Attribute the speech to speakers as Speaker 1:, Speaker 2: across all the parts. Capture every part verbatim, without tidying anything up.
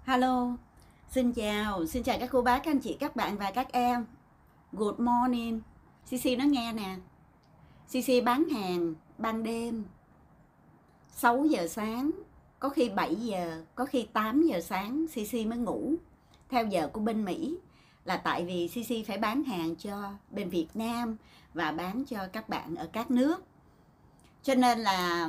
Speaker 1: Hello, xin chào, xin chào các cô bác, các anh chị, các bạn và các em. Good morning. xê xê nói nghe nè. xê xê bán hàng ban đêm, sáu giờ sáng, có khi bảy giờ, có khi tám giờ sáng xê xê mới ngủ. Theo giờ của bên Mỹ là tại vì xê xê phải bán hàng cho bên Việt Nam và bán cho các bạn ở các nước. Cho nên là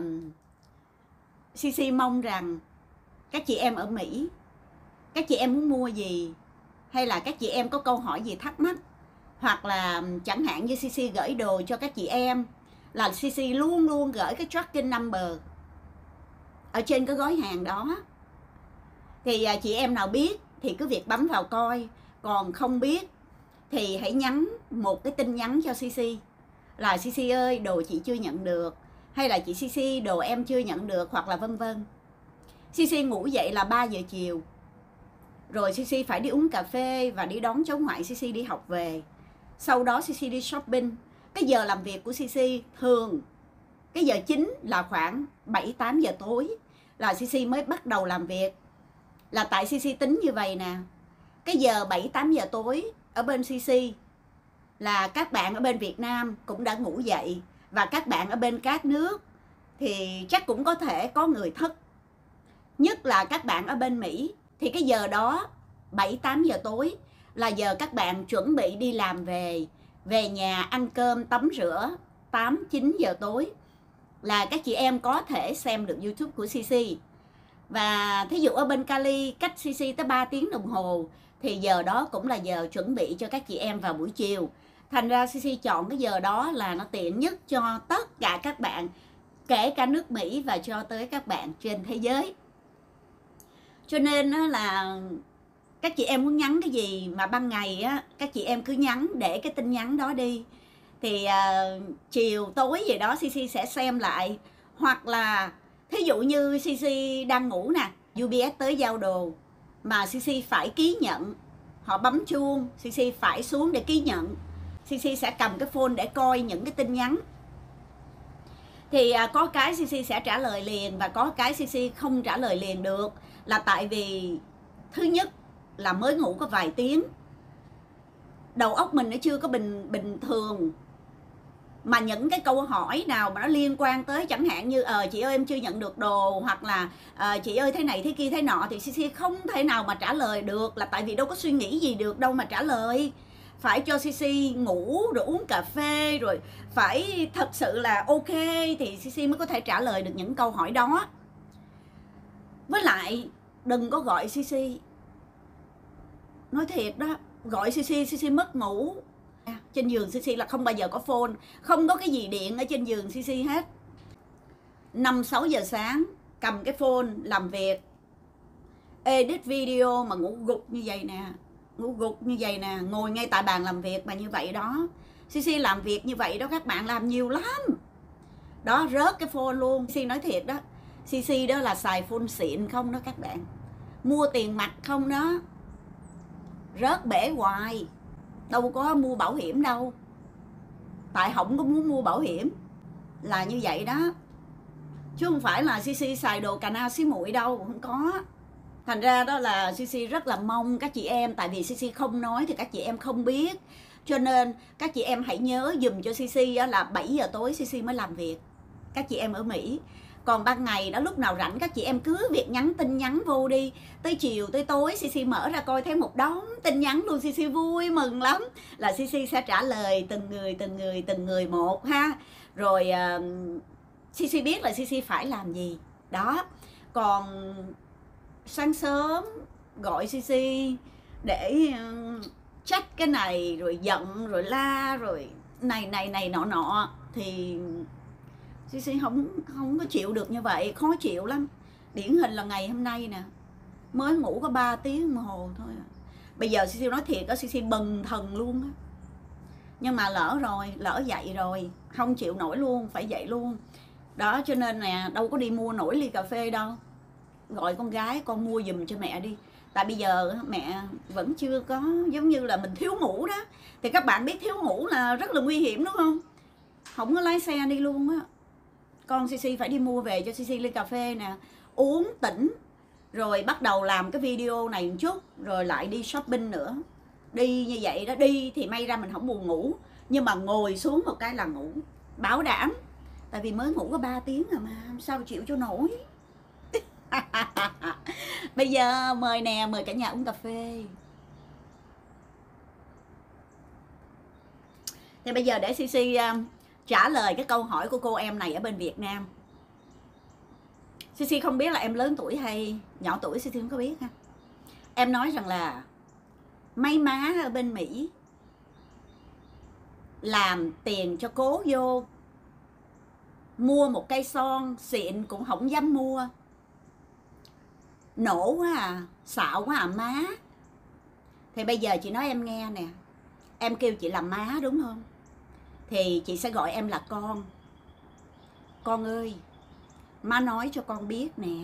Speaker 1: xê xê mong rằng các chị em ở Mỹ, các chị em muốn mua gì, hay là các chị em có câu hỏi gì thắc mắc, hoặc là chẳng hạn như xê xê gửi đồ cho các chị em, là xê xê luôn luôn gửi cái tracking number ở trên cái gói hàng đó. Thì chị em nào biết thì cứ việc bấm vào coi, còn không biết thì hãy nhắn một cái tin nhắn cho xê xê là xê xê ơi, đồ chị chưa nhận được, hay là chị xê xê đồ em chưa nhận được, hoặc là vân vân. xê xê ngủ dậy là ba giờ chiều, rồi xê xê phải đi uống cà phê và đi đón cháu ngoại xê xê đi học về. Sau đó xê xê đi shopping. Cái giờ làm việc của xê xê thường cái giờ chính là khoảng bảy tám giờ tối là xê xê mới bắt đầu làm việc. Là tại xê xê tính như vậy nè. Cái giờ bảy tám giờ tối ở bên xê xê là các bạn ở bên Việt Nam cũng đã ngủ dậy, và các bạn ở bên các nước thì chắc cũng có thể có người thức. Nhất là các bạn ở bên Mỹ thì cái giờ đó bảy tám giờ tối là giờ các bạn chuẩn bị đi làm về, về nhà ăn cơm tắm rửa. Tám chín giờ tối là các chị em có thể xem được YouTube của xê xê. Và thí dụ ở bên Cali cách xê xê tới ba tiếng đồng hồ thì giờ đó cũng là giờ chuẩn bị cho các chị em vào buổi chiều. Thành ra xê xê chọn cái giờ đó là nó tiện nhất cho tất cả các bạn, kể cả nước Mỹ và cho tới các bạn trên thế giới. Cho nên là các chị em muốn nhắn cái gì mà ban ngày á, các chị em cứ nhắn, để cái tin nhắn đó đi. Thì uh, chiều tối gì đó xê xê sẽ xem lại. Hoặc là thí dụ như xê xê đang ngủ nè, u pê ét tới giao đồ mà xê xê phải ký nhận, họ bấm chuông, xê xê phải xuống để ký nhận, xê xê sẽ cầm cái phone để coi những cái tin nhắn. Thì uh, có cái xê xê sẽ trả lời liền, và có cái xê xê không trả lời liền được. Là tại vì thứ nhất là mới ngủ có vài tiếng, đầu óc mình nó chưa có bình bình thường, mà những cái câu hỏi nào mà nó liên quan tới chẳng hạn như ờ chị ơi em chưa nhận được đồ, hoặc là ờ, chị ơi thế này thế kia thế nọ, thì xê xê không thể nào mà trả lời được. Là tại vì đâu có suy nghĩ gì được đâu mà trả lời. Phải cho xê xê ngủ rồi uống cà phê, rồi phải thật sự là ok thì xê xê mới có thể trả lời được những câu hỏi đó. Với lại đừng có gọi xê xê, nói thiệt đó, gọi xê xê, xê xê mất ngủ. Trên giường xê xê là không bao giờ có phone, không có cái gì điện ở trên giường xê xê hết. Năm sáu giờ sáng cầm cái phone làm việc, edit video mà ngủ gục như vậy nè, ngủ gục như vậy nè, ngồi ngay tại bàn làm việc mà như vậy đó. xê xê làm việc như vậy đó, các bạn làm nhiều lắm. Đó, rớt cái phone luôn. xê xê nói thiệt đó, xê xê đó là xài phone xịn không đó các bạn, mua tiền mặt không đó, rớt bể hoài, đâu có mua bảo hiểm đâu, tại không có muốn mua bảo hiểm, là như vậy đó. Chứ không phải là xê xê xài đồ cà na xí muội đâu, không có. Thành ra đó là xê xê rất là mong các chị em, tại vì xê xê không nói thì các chị em không biết. Cho nên các chị em hãy nhớ dùm cho xê xê là bảy giờ tối xê xê mới làm việc, các chị em ở Mỹ. Còn ban ngày đó, lúc nào rảnh các chị em cứ việc nhắn tin nhắn vô đi. Tới chiều tới tối xê xê mở ra coi thấy một đống tin nhắn luôn, xê xê vui mừng lắm. Là xê xê sẽ trả lời từng người từng người từng người một ha. Rồi uh, xê xê biết là xê xê phải làm gì đó. Còn sáng sớm gọi xê xê để uh, check cái này, rồi giận rồi la, rồi này này này nọ nọ, thì xê xê không không có chịu được như vậy, khó chịu lắm. Điển hình là ngày hôm nay nè, mới ngủ có ba tiếng đồng hồ thôi à. Bây giờ xê xê nói thiệt á, xê xê bần thần luôn á. Nhưng mà lỡ rồi, lỡ dậy rồi, không chịu nổi luôn, phải dậy luôn. Đó, cho nên nè, đâu có đi mua nổi ly cà phê đâu. Gọi con gái, con mua giùm cho mẹ đi. Tại bây giờ mẹ vẫn chưa có, giống như là mình thiếu ngủ đó. Thì các bạn biết thiếu ngủ là rất là nguy hiểm đúng không? Không có lái xe đi luôn á. Con xê xê phải đi mua về cho xê xê ly cà phê nè, uống tỉnh, rồi bắt đầu làm cái video này một chút, rồi lại đi shopping nữa. Đi như vậy đó, đi thì may ra mình không buồn ngủ, nhưng mà ngồi xuống một cái là ngủ, bảo đảm. Tại vì mới ngủ có ba tiếng rồi mà, sao chịu cho nổi. Bây giờ mời nè, mời cả nhà uống cà phê. Thì bây giờ để xê xê uh, trả lời cái câu hỏi của cô em này ở bên Việt Nam. xê xê không biết là em lớn tuổi hay nhỏ tuổi, xê xê không có biết ha. Em nói rằng là mấy má ở bên Mỹ làm tiền cho cố vô, mua một cây son xịn cũng không dám mua. Nổ quá à, xạo quá à má. Thì bây giờ chị nói em nghe nè, em kêu chị là má đúng không? Thì chị sẽ gọi em là con. Con ơi, má nói cho con biết nè,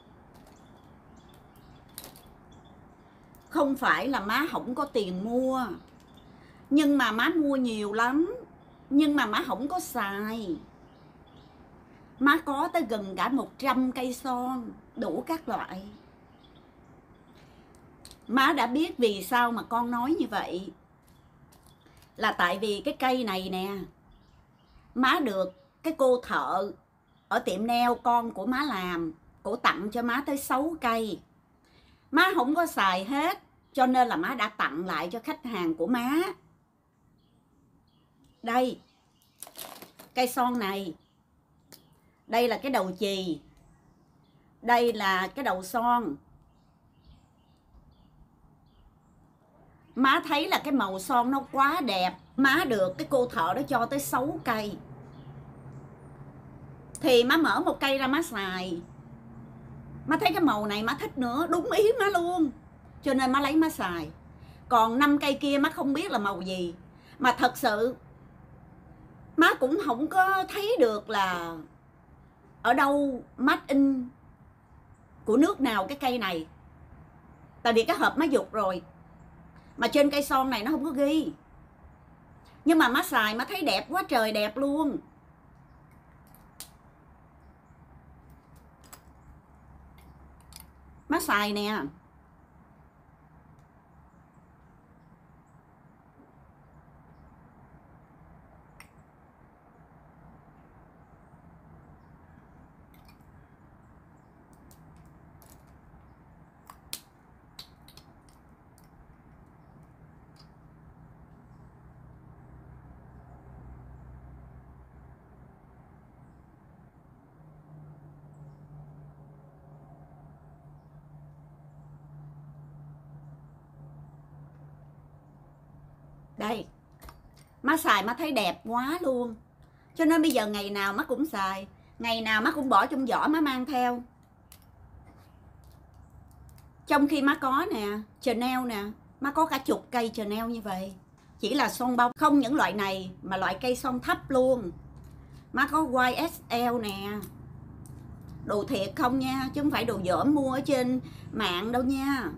Speaker 1: không phải là má không có tiền mua, nhưng mà má mua nhiều lắm, nhưng mà má không có xài. Má có tới gần cả một trăm cây son, đủ các loại. Má đã biết vì sao mà con nói như vậy. Là tại vì cái cây này nè, má được cái cô thợ ở tiệm nail con của má làm, cổ tặng cho má tới sáu cây. Má không có xài hết, cho nên là má đã tặng lại cho khách hàng của má. Đây, cây son này. Đây là cái đầu chì. Đây là cái đầu son. Má thấy là cái màu son nó quá đẹp. Má được cái cô thợ đó cho tới sáu cây. Thì má mở một cây ra má xài. Má thấy cái màu này má thích nữa, đúng ý má luôn, cho nên má lấy má xài. Còn năm cây kia má không biết là màu gì. Mà thật sự má cũng không có thấy được là ở đâu made in của nước nào cái cây này. Tại vì cái hộp má dục rồi, mà trên cây son này nó không có ghi. Nhưng mà má xài má thấy đẹp quá trời đẹp luôn. Má xài nè. Đây, má xài má thấy đẹp quá luôn, cho nên bây giờ ngày nào má cũng xài, ngày nào má cũng bỏ trong giỏ má mang theo. Trong khi má có nè, Chanel nè, má có cả chục cây Chanel như vậy. Chỉ là son bông, không những loại này mà loại cây son thấp luôn. Má có Y S L nè. Đồ thiệt không nha, chứ không phải đồ dởm mua ở trên mạng đâu nha.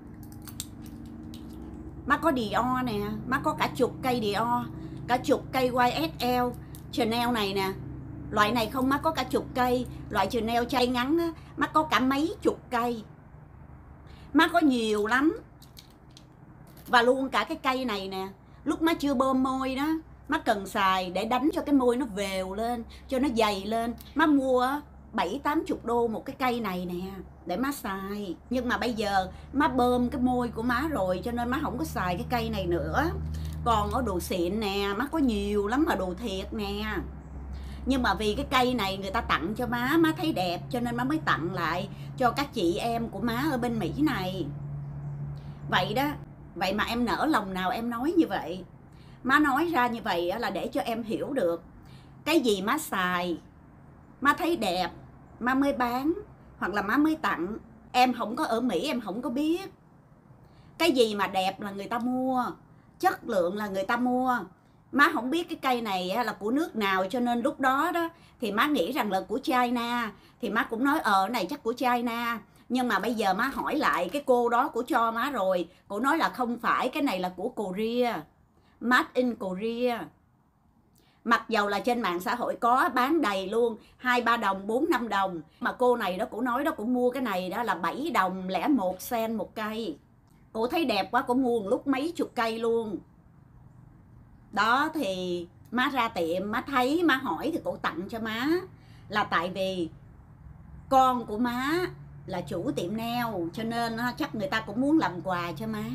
Speaker 1: Má có Dior nè, má có cả chục cây Dior, cả chục cây Y S L. Chanel này nè, loại này không má có cả chục cây. Loại Chanel chay ngắn á, má có cả mấy chục cây. Má có nhiều lắm. Và luôn cả cái cây này nè, lúc má chưa bơm môi đó, má cần xài để đánh cho cái môi nó vèo lên, cho nó dày lên. Má mua bảy tám chục đô một cái cây này nè để má xài. Nhưng mà bây giờ má bơm cái môi của má rồi, cho nên má không có xài cái cây này nữa. Còn ở đồ xịn nè, má có nhiều lắm mà đồ thiệt nè. Nhưng mà vì cái cây này người ta tặng cho má, má thấy đẹp cho nên má mới tặng lại cho các chị em của má ở bên Mỹ này. Vậy đó, vậy mà em nỡ lòng nào em nói như vậy. Má nói ra như vậy là để cho em hiểu được cái gì má xài, má thấy đẹp, má mới bán, hoặc là má mới tặng. Em không có ở Mỹ, em không có biết. Cái gì mà đẹp là người ta mua, chất lượng là người ta mua. Má không biết cái cây này là của nước nào, cho nên lúc đó đó thì má nghĩ rằng là của China. Thì má cũng nói ờ này chắc của China. Nhưng mà bây giờ má hỏi lại cái cô đó của cho má rồi, cô nói là không phải, cái này là của Korea, made in Korea. Mặc dầu là trên mạng xã hội có bán đầy luôn, hai ba đồng, bốn năm đồng. Mà cô này đó, cổ nói đó, cổ mua cái này đó là bảy đồng lẻ một sen một cây. Cổ thấy đẹp quá, cổ mua một lúc mấy chục cây luôn. Đó thì má ra tiệm, má thấy, má hỏi thì cổ tặng cho má. Là tại vì con của má là chủ tiệm nail, cho nên chắc người ta cũng muốn làm quà cho má.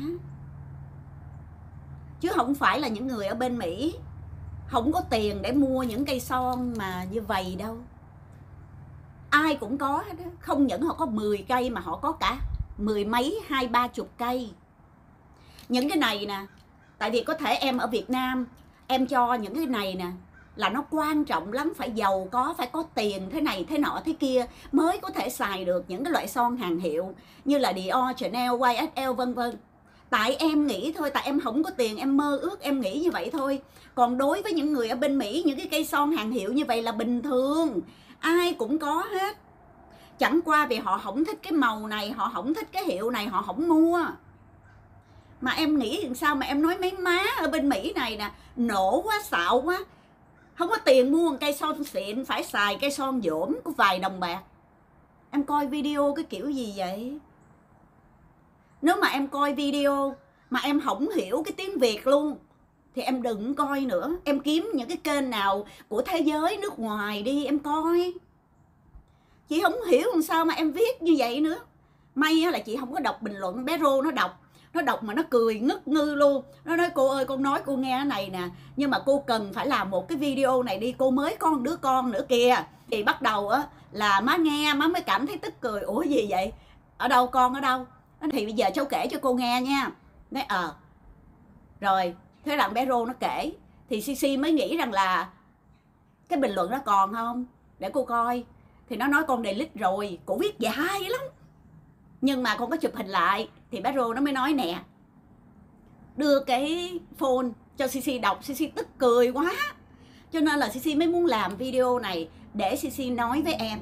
Speaker 1: Chứ không phải là những người ở bên Mỹ không có tiền để mua những cây son mà như vậy đâu. Ai cũng có hết đó. Không những họ có mười cây mà họ có cả mười mấy, hai ba chục cây. Những cái này nè, tại vì có thể em ở Việt Nam, em cho những cái này nè là nó quan trọng lắm, phải giàu có, phải có tiền thế này, thế nọ, thế kia mới có thể xài được những cái loại son hàng hiệu như là Dior, Chanel, Y S L vân vân. Tại em nghĩ thôi, tại em không có tiền, em mơ ước, em nghĩ như vậy thôi. Còn đối với những người ở bên Mỹ, những cái cây son hàng hiệu như vậy là bình thường, ai cũng có hết. Chẳng qua vì họ không thích cái màu này, họ không thích cái hiệu này, họ không mua. Mà em nghĩ sao mà em nói mấy má ở bên Mỹ này nè, nổ quá, xạo quá, không có tiền mua một cây son xịn, phải xài cây son dỗm có vài đồng bạc. Em coi video cái kiểu gì vậy? Nếu mà em coi video mà em không hiểu cái tiếng Việt luôn thì em đừng coi nữa. Em kiếm những cái kênh nào của thế giới, nước ngoài đi em coi. Chị không hiểu làm sao mà em viết như vậy nữa. May là chị không có đọc bình luận. Bé Rô nó đọc, nó đọc mà nó cười ngất ngư luôn. Nó nói cô ơi, con nói cô nghe cái này nè, nhưng mà cô cần phải làm một cái video này đi, cô mới có một đứa con nữa kìa. Thì bắt đầu á là má nghe, má mới cảm thấy tức cười. Ủa gì vậy? Ở đâu con, ở đâu? Thì bây giờ cháu kể cho cô nghe nha. Nói ờ à. Rồi thế rằng bé Rô nó kể thì Sisi mới nghĩ rằng là cái bình luận đó còn không để cô coi. Thì nó nói con delete rồi, cổ viết dài lắm, nhưng mà con có chụp hình lại. Thì bé Rô nó mới nói nè, đưa cái phone cho Sisi đọc. Sisi tức cười quá, cho nên là Sisi mới muốn làm video này để Sisi nói với em.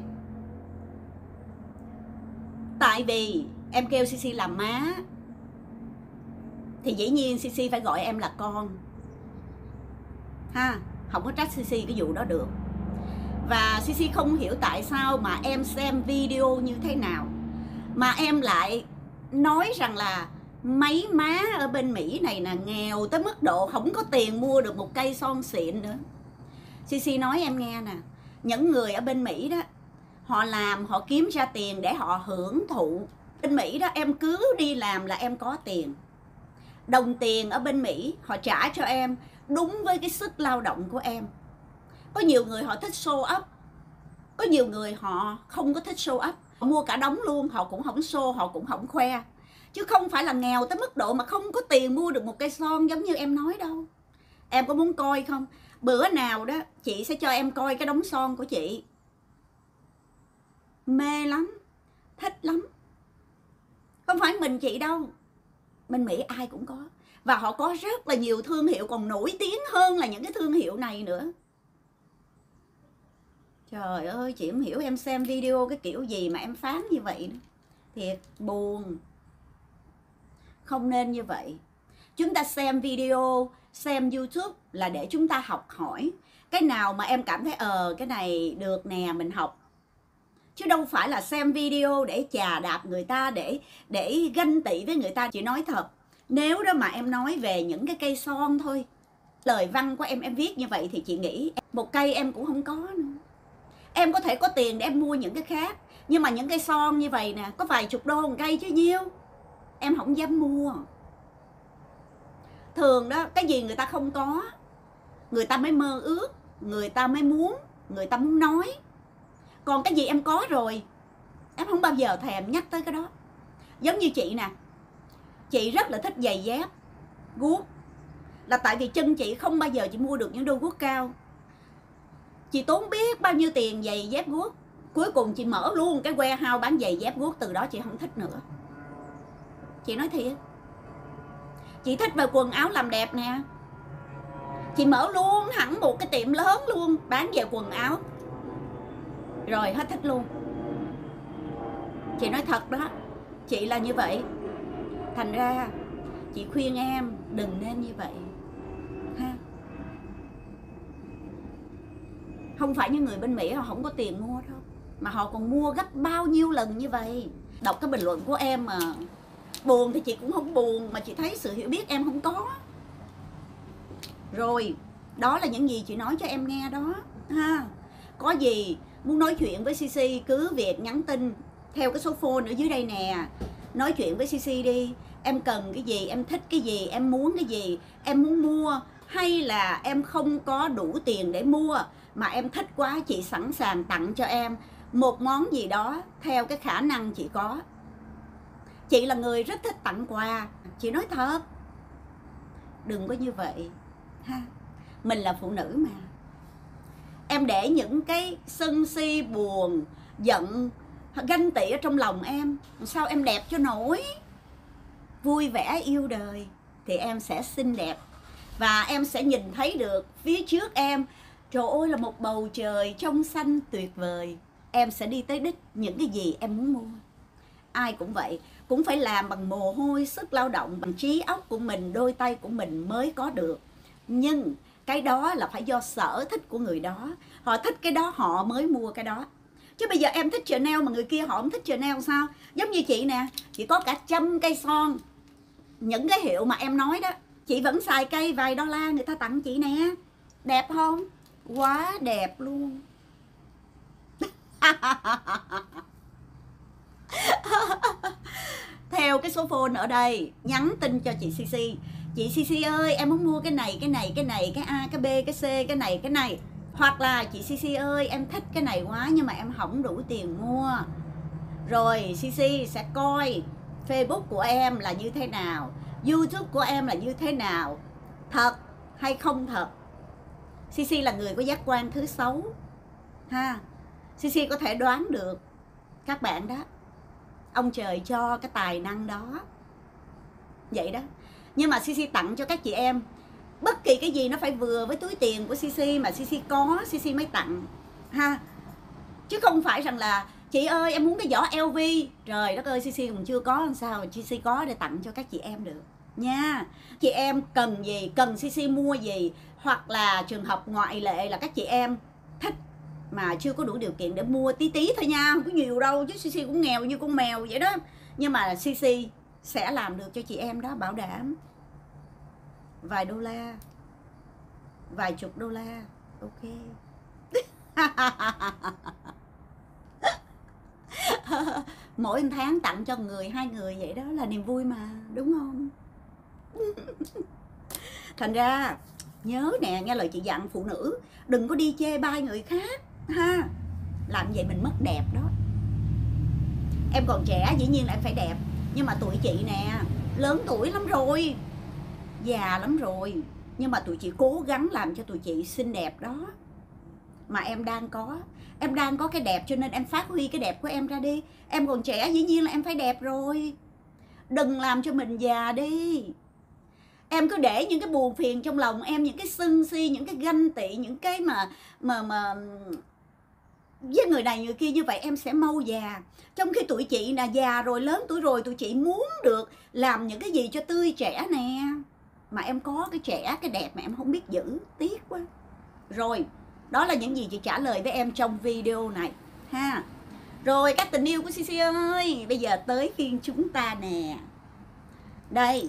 Speaker 1: Tại vì em kêu Sisi làm má thì dĩ nhiên Sisi phải gọi em là con ha, không có trách Sisi cái vụ đó được. Và Sisi không hiểu tại sao mà em xem video như thế nào mà em lại nói rằng là mấy má ở bên Mỹ này là nghèo tới mức độ không có tiền mua được một cây son xịn nữa. Sisi nói em nghe nè, những người ở bên Mỹ đó, họ làm, họ kiếm ra tiền để họ hưởng thụ. Bên Mỹ đó em cứ đi làm là em có tiền. Đồng tiền ở bên Mỹ họ trả cho em đúng với cái sức lao động của em. Có nhiều người họ thích show up, có nhiều người họ không có thích show up, họ mua cả đống luôn, họ cũng không show, họ cũng không khoe. Chứ không phải là nghèo tới mức độ mà không có tiền mua được một cây son giống như em nói đâu. Em có muốn coi không? Bữa nào đó chị sẽ cho em coi cái đống son của chị. Mê lắm, thích lắm. Không phải mình chị đâu, bên Mỹ ai cũng có. Và họ có rất là nhiều thương hiệu còn nổi tiếng hơn là những cái thương hiệu này nữa. Trời ơi, chị không hiểu em xem video cái kiểu gì mà em phán như vậy nữa. Thiệt buồn. Không nên như vậy. Chúng ta xem video, xem YouTube là để chúng ta học hỏi. Cái nào mà em cảm thấy ờ cái này được nè, mình học. Chứ đâu phải là xem video để chà đạp người ta, để để ganh tị với người ta. Chị nói thật, nếu đó mà em nói về những cái cây son thôi, lời văn của em em viết như vậy thì chị nghĩ một cây em cũng không có nữa. Em có thể có tiền để em mua những cái khác, nhưng mà những cây son như vậy nè, có vài chục đô một cây chứ nhiêu, em không dám mua. Thường đó, cái gì người ta không có, người ta mới mơ ước, người ta mới muốn, người ta muốn nói. Còn cái gì em có rồi, em không bao giờ thèm nhắc tới cái đó. Giống như chị nè, chị rất là thích giày dép guốc, là tại vì chân chị không bao giờ chị mua được những đôi guốc cao. Chị tốn biết bao nhiêu tiền giày dép guốc. Cuối cùng chị mở luôn cái warehouse bán giày dép guốc. Từ đó chị không thích nữa. Chị nói thiệt. Chị thích về quần áo làm đẹp nè, chị mở luôn hẳn một cái tiệm lớn luôn, bán về quần áo. Rồi hết thích luôn. Chị nói thật đó, chị là như vậy. Thành ra chị khuyên em đừng nên như vậy ha. Không phải những người bên Mỹ họ không có tiền mua đâu, mà họ còn mua gấp bao nhiêu lần như vậy. Đọc cái bình luận của em mà buồn thì chị cũng không buồn, mà chị thấy sự hiểu biết em không có. Rồi, đó là những gì chị nói cho em nghe đó ha. Có gì muốn nói chuyện với xê xê cứ việc nhắn tin theo cái số phone ở dưới đây nè. Nói chuyện với xê xê đi. Em cần cái gì, em thích cái gì, em muốn cái gì, em muốn mua hay là em không có đủ tiền để mua mà em thích quá, chị sẵn sàng tặng cho em một món gì đó theo cái khả năng chị có. Chị là người rất thích tặng quà, chị nói thật. Đừng có như vậy ha. Mình là phụ nữ mà. Em để những cái sân si, buồn, giận, ganh tị ở trong lòng em, sao em đẹp cho nổi. Vui vẻ yêu đời thì em sẽ xinh đẹp. Và em sẽ nhìn thấy được phía trước em, trời ơi là một bầu trời trong xanh tuyệt vời. Em sẽ đi tới đích những cái gì em muốn mua. Ai cũng vậy, cũng phải làm bằng mồ hôi, sức lao động, bằng trí óc của mình, đôi tay của mình mới có được. Nhưng cái đó là phải do sở thích của người đó. Họ thích cái đó họ mới mua cái đó. Chứ bây giờ em thích Chanel mà người kia họ không thích Chanel sao? Giống như chị nè, chị có cả trăm cây son, những cái hiệu mà em nói đó, chị vẫn xài cây vài đô la người ta tặng chị nè. Đẹp không? Quá đẹp luôn. Theo cái số phone ở đây, nhắn tin cho chị xê xê. Chị xê xê ơi, em muốn mua cái này, cái này, cái này, cái A, cái B, cái C, cái này, cái này. Hoặc là chị xê xê ơi, em thích cái này quá nhưng mà em không đủ tiền mua. Rồi xê xê sẽ coi Facebook của em là như thế nào, YouTube của em là như thế nào, thật hay không thật. xê xê là người có giác quan thứ sáu ha. xê xê có thể đoán được các bạn đó. Ông trời cho cái tài năng đó. Vậy đó. Nhưng mà xê xê tặng cho các chị em bất kỳ cái gì nó phải vừa với túi tiền của xê xê, mà xê xê có xê xê mới tặng ha. Chứ không phải rằng là chị ơi em muốn cái giỏ lờ vê, trời đất ơi xê xê còn chưa có làm sao xê xê có để tặng cho các chị em được nha. Chị em cần gì, cần xê xê mua gì, hoặc là trường hợp ngoại lệ là các chị em thích mà chưa có đủ điều kiện để mua tí tí thôi nha, không có nhiều đâu, chứ xê xê cũng nghèo như con mèo vậy đó. Nhưng mà xê xê sẽ làm được cho chị em đó, bảo đảm. Vài đô la, vài chục đô la, ok. Mỗi tháng tặng cho người, hai người vậy đó là niềm vui mà, đúng không? Thành ra nhớ nè, nghe lời chị dặn, phụ nữ đừng có đi chê bai người khác ha. Làm vậy mình mất đẹp đó. Em còn trẻ dĩ nhiên là em phải đẹp, nhưng mà tụi chị nè lớn tuổi lắm rồi, già lắm rồi, nhưng mà tụi chị cố gắng làm cho tụi chị xinh đẹp đó. Mà em đang có, em đang có cái đẹp cho nên em phát huy cái đẹp của em ra đi. Em còn trẻ dĩ nhiên là em phải đẹp rồi. Đừng làm cho mình già đi. Em cứ để những cái buồn phiền trong lòng em, những cái sân si, những cái ganh tị, những cái mà mà mà với người này người kia như vậy, em sẽ mau già. Trong khi tụi chị là già rồi, lớn tuổi rồi, tụi chị muốn được làm những cái gì cho tươi trẻ nè. Mà em có cái trẻ, cái đẹp mà em không biết giữ, tiếc quá. Rồi, đó là những gì chị trả lời với em trong video này ha. Rồi các tình yêu của xê xê ơi, bây giờ tới phiên chúng ta nè. Đây,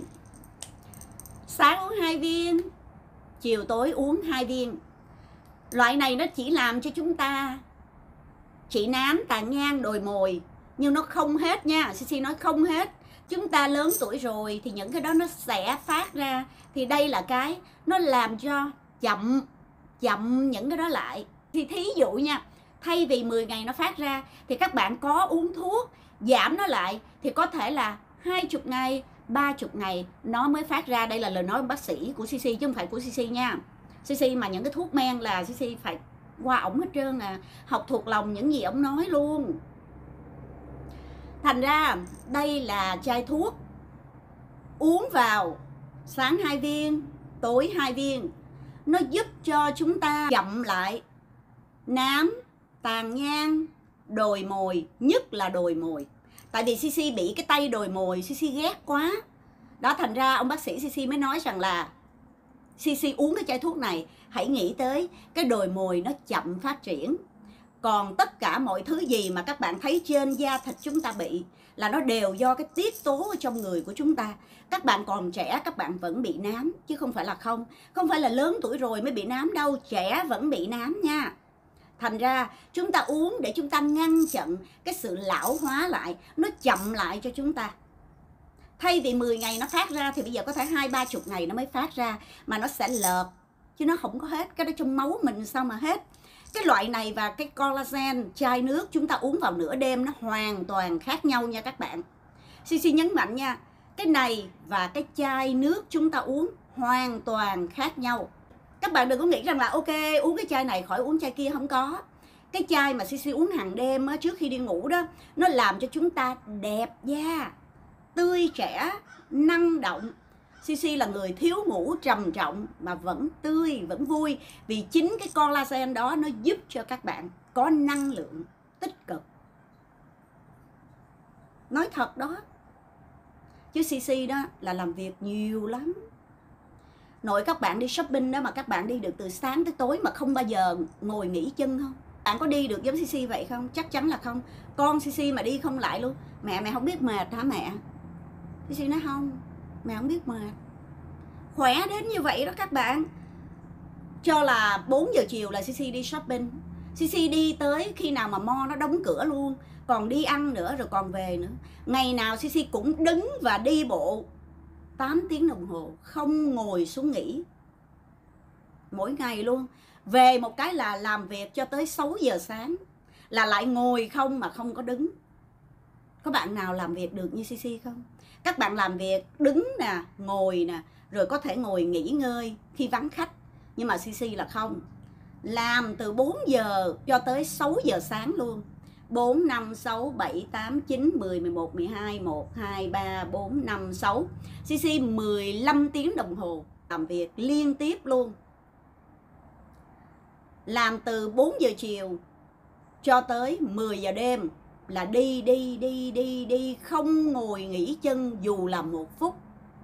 Speaker 1: sáng uống hai viên, chiều tối uống hai viên. Loại này nó chỉ làm cho chúng ta trị nám, tàn nhang, đồi mồi, nhưng nó không hết nha. xê xê nói không hết. Chúng ta lớn tuổi rồi thì những cái đó nó sẽ phát ra. Thì đây là cái nó làm cho chậm chậm những cái đó lại. Thì thí dụ nha, thay vì mười ngày nó phát ra thì các bạn có uống thuốc giảm nó lại, thì có thể là hai mươi ngày, ba mươi ngày nó mới phát ra. Đây là lời nói của bác sĩ của xê xê chứ không phải của xê xê nha. xê xê mà những cái thuốc men là xê xê phải qua ổng hết trơn à, học thuộc lòng những gì ổng nói luôn. Thành ra đây là chai thuốc uống vào sáng hai viên, tối hai viên. Nó giúp cho chúng ta chậm lại nám, tàn nhang, đồi mồi, nhất là đồi mồi. Tại vì xê xê bị cái tay đồi mồi, xê xê ghét quá. Đó, thành ra ông bác sĩ xê xê mới nói rằng là xê xê uống cái chai thuốc này, hãy nghĩ tới cái đồi mồi nó chậm phát triển. Còn tất cả mọi thứ gì mà các bạn thấy trên da thịt chúng ta bị là nó đều do cái tiết tố ở trong người của chúng ta. Các bạn còn trẻ, các bạn vẫn bị nám, chứ không phải là không. Không phải là lớn tuổi rồi mới bị nám đâu, trẻ vẫn bị nám nha. Thành ra chúng ta uống để chúng ta ngăn chặn cái sự lão hóa lại, nó chậm lại cho chúng ta. Thay vì mười ngày nó phát ra thì bây giờ có thể hai ba chục ngày nó mới phát ra, mà nó sẽ lợt, chứ nó không có hết. Cái đó trong máu mình sao mà hết. Cái loại này và cái collagen chai nước chúng ta uống vào nửa đêm nó hoàn toàn khác nhau nha các bạn. xê xê nhấn mạnh nha, cái này và cái chai nước chúng ta uống hoàn toàn khác nhau. Các bạn đừng có nghĩ rằng là ok, uống cái chai này khỏi uống chai kia, không có. Cái chai mà xê xê uống hàng đêm á, trước khi đi ngủ đó, nó làm cho chúng ta đẹp da, tươi trẻ, năng động. xê xê là người thiếu ngủ trầm trọng mà vẫn tươi, vẫn vui. Vì chính cái collagen đó nó giúp cho các bạn có năng lượng tích cực. Nói thật đó. Chứ xê xê đó là làm việc nhiều lắm. Nội các bạn đi shopping đó mà các bạn đi được từ sáng tới tối mà không bao giờ ngồi nghỉ chân không? Bạn có đi được giống xê xê vậy không? Chắc chắn là không. Con xê xê mà đi không lại luôn. Mẹ, mẹ không biết mệt hả mẹ? xê xê nói không, mẹ không biết mệt. Khỏe đến như vậy đó các bạn. Cho là bốn giờ chiều là xê xê đi shopping. xê xê đi tới khi nào mà mall nó đóng cửa luôn. Còn đi ăn nữa rồi còn về nữa. Ngày nào xê xê cũng đứng và đi bộ tám tiếng đồng hồ, không ngồi xuống nghỉ. Mỗi ngày luôn. Về một cái là làm việc cho tới sáu giờ sáng. Là lại ngồi không mà không có đứng. Có bạn nào làm việc được như xê xê không? Các bạn làm việc đứng nè, ngồi nè, rồi có thể ngồi nghỉ ngơi khi vắng khách. Nhưng mà xê xê là không. Làm từ bốn giờ cho tới sáu giờ sáng luôn. bốn, năm, sáu, bảy, tám, chín, mười, mười một, mười hai, một, hai, ba, bốn, năm, sáu. xê xê mười lăm tiếng đồng hồ làm việc liên tiếp luôn. Làm từ bốn giờ chiều cho tới mười giờ đêm là đi đi đi đi đi không ngồi nghỉ chân dù là một phút.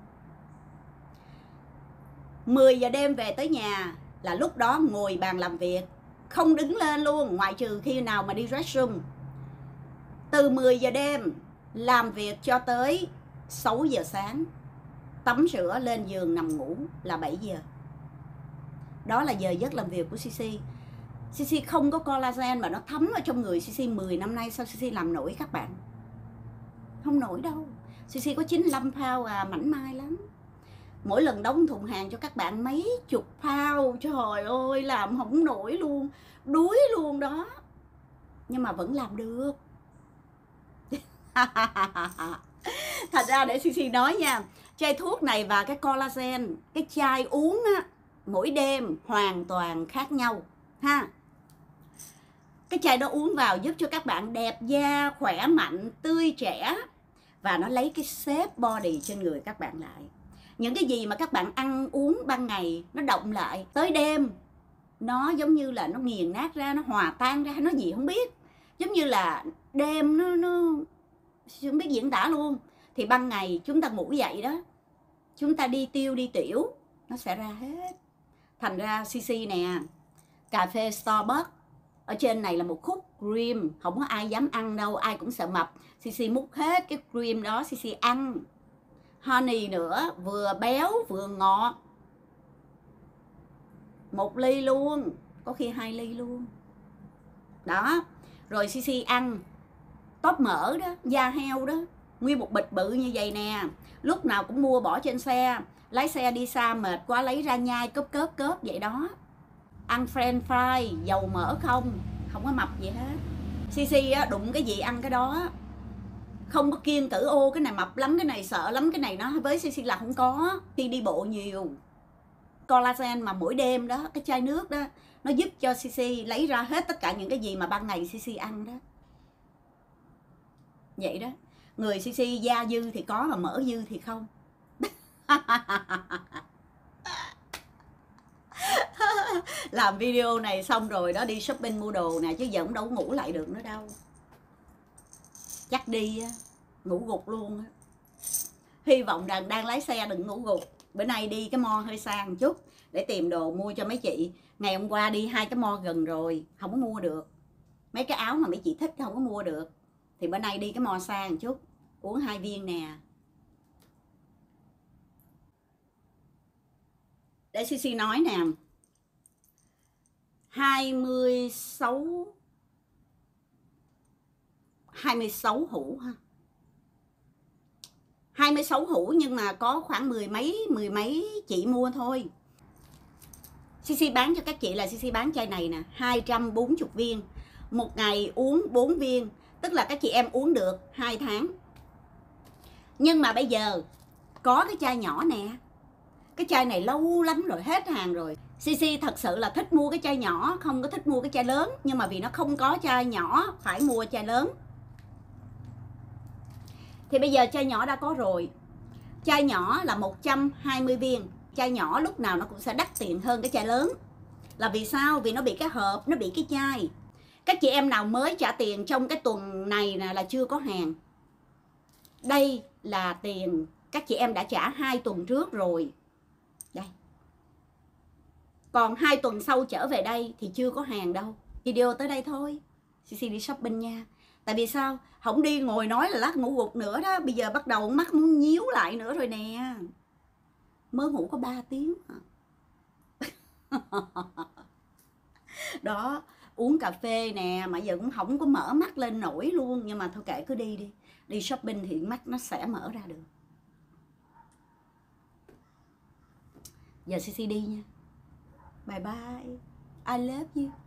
Speaker 1: mười giờ đêm về tới nhà là lúc đó ngồi bàn làm việc, không đứng lên luôn, ngoại trừ khi nào mà đi restroom. Từ mười giờ đêm làm việc cho tới sáu giờ sáng, tắm rửa lên giường nằm ngủ là bảy giờ. Đó là giờ giấc làm việc của xê xê. xê xê không có collagen mà nó thấm ở trong người xê xê mười năm nay, sao xê xê làm nổi các bạn? Không nổi đâu. xê xê có chín mươi lăm pound à, mảnh mai lắm. Mỗi lần đóng thùng hàng cho các bạn mấy chục pound, trời ơi, làm không nổi luôn, đuối luôn đó. Nhưng mà vẫn làm được. Thật ra để xê xê nói nha, chai thuốc này và cái collagen, cái chai uống á, mỗi đêm hoàn toàn khác nhau ha. Cái chai đó uống vào giúp cho các bạn đẹp da, khỏe mạnh, tươi trẻ. Và nó lấy cái shape body trên người các bạn lại. Những cái gì mà các bạn ăn uống ban ngày nó động lại, tới đêm nó giống như là nó nghiền nát ra, nó hòa tan ra, nó gì không biết. Giống như là đêm nó, nó không biết diễn tả luôn. Thì ban ngày chúng ta ngủ dậy đó, chúng ta đi tiêu đi tiểu, nó sẽ ra hết. Thành ra xê xê nè, cà phê Starbucks ở trên này là một khúc cream, không có ai dám ăn đâu, ai cũng sợ mập. xê xê múc hết cái cream đó xê xê ăn. Honey nữa, vừa béo vừa ngọt. Một ly luôn, có khi hai ly luôn. Đó, rồi xê xê ăn tóp mỡ đó, da heo đó, nguyên một bịch bự như vậy nè. Lúc nào cũng mua bỏ trên xe, lái xe đi xa mệt quá lấy ra nhai cớp cớp cớp vậy đó. Ăn french fry, dầu mỡ không, không có mập gì hết. xê xê đụng cái gì ăn cái đó. Không có kiêng cử ô cái này mập lắm, cái này sợ lắm, cái này nó với xê xê là không có. Khi đi bộ nhiều, collagen mà mỗi đêm đó, cái chai nước đó, nó giúp cho xê xê lấy ra hết tất cả những cái gì mà ban ngày xê xê ăn đó. Vậy đó, người xê xê da dư thì có mà mỡ dư thì không. Làm video này xong rồi đó, đi shopping mua đồ nè, chứ giờ cũng đâu ngủ lại được nữa đâu. Chắc đi á, ngủ gục luôn á. Hy vọng rằng đang lái xe đừng ngủ gục. Bữa nay đi cái mall hơi xa một chút để tìm đồ mua cho mấy chị. Ngày hôm qua đi hai cái mall gần rồi, không có mua được. Mấy cái áo mà mấy chị thích không có mua được. Thì bữa nay đi cái mall xa một chút, uống hai viên nè. Để xê xê nói nè. hai mươi sáu hai mươi sáu hũ ha. hai mươi sáu hũ nhưng mà có khoảng mười mấy mười mấy chị mua thôi. xê xê bán cho các chị là xê xê bán chai này nè, hai trăm bốn mươi viên. Một ngày uống bốn viên, tức là các chị em uống được hai tháng. Nhưng mà bây giờ có cái chai nhỏ nè. Cái chai này lâu lắm rồi, hết hàng rồi. xê xê thật sự là thích mua cái chai nhỏ, không có thích mua cái chai lớn. Nhưng mà vì nó không có chai nhỏ, phải mua chai lớn. Thì bây giờ chai nhỏ đã có rồi. Chai nhỏ là một trăm hai mươi viên. Chai nhỏ lúc nào nó cũng sẽ đắt tiền hơn cái chai lớn. Là vì sao? Vì nó bị cái hộp, nó bị cái chai. Các chị em nào mới trả tiền trong cái tuần này nè là chưa có hàng. Đây là tiền các chị em đã trả hai tuần trước rồi. Đây. Còn hai tuần sau trở về đây thì chưa có hàng đâu. Video tới đây thôi. xê xê đi shopping nha. Tại vì sao? Không đi ngồi nói là lát ngủ gục nữa đó. Bây giờ bắt đầu mắt muốn nhíu lại nữa rồi nè. Mới ngủ có ba tiếng. Đó, uống cà phê nè. Mà giờ cũng không có mở mắt lên nổi luôn. Nhưng mà thôi kệ, cứ đi đi. Đi shopping thì mắt nó sẽ mở ra được. Giờ xê xê đi nha. Bye bye. I love you.